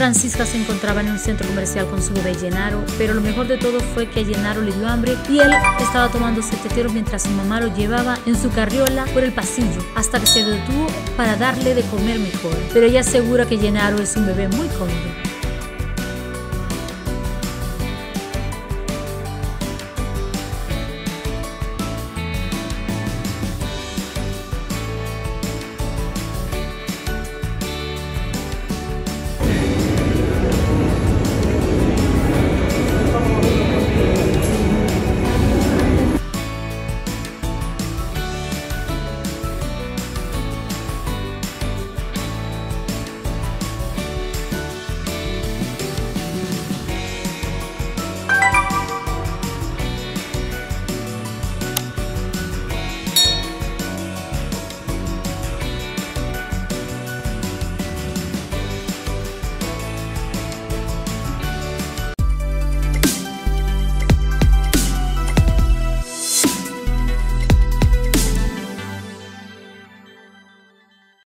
Francisca se encontraba en un centro comercial con su bebé Genaro, pero lo mejor de todo fue que a Genaro le dio hambre y él estaba tomándose tetero mientras su mamá lo llevaba en su carriola por el pasillo hasta que se detuvo para darle de comer mejor. Pero ella asegura que Genaro es un bebé muy cómodo.